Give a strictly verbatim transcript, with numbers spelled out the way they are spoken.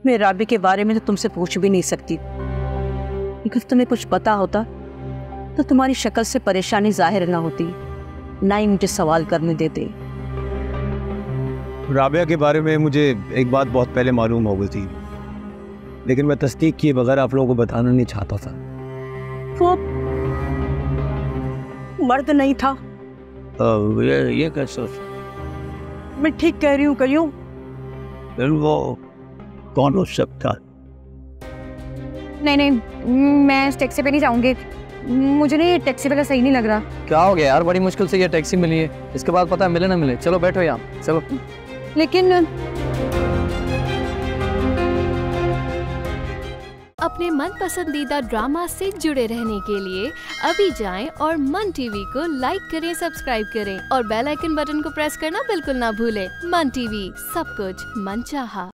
मैं राबी के बारे में तो तुमसे पूछ भी नहीं सकती, अगर तुम्हें कुछ पता होता तो तुम्हारी शक्ल से परेशानी जाहिर ना होती, ना ही मुझे सवाल करने देते। राबिया के बारे में मुझे एक बात बहुत पहले मालूम हो गई थी, लेकिन मैं तस्दीक किए बगैर आप लोगों को बताना नहीं चाहता था। वो मर्द नहीं था। आ, ये ये कैसे? मैं ठीक कह रही हूँ करियो? फिर वो कौन हो सकता? नहीं नहीं, मैं इस टैक्सी पे नहीं जाऊंगी, मुझे नहीं टैक्सी वाला सही नहीं लग रहा। क्या हो गया यार, बड़ी मुश्किल से ये टैक्सी मिली है, इसके बाद पता है मिले ना मिले। चलो बैठो यहाँ, चलो। लेकिन अपने मन पसंदीदा ड्रामा से जुड़े रहने के लिए अभी जाएं और मन टीवी को लाइक करें, सब्सक्राइब करें और बेल आइकन बटन को प्रेस करना बिल्कुल ना भूलें। मन टीवी, सब कुछ मन चाहा।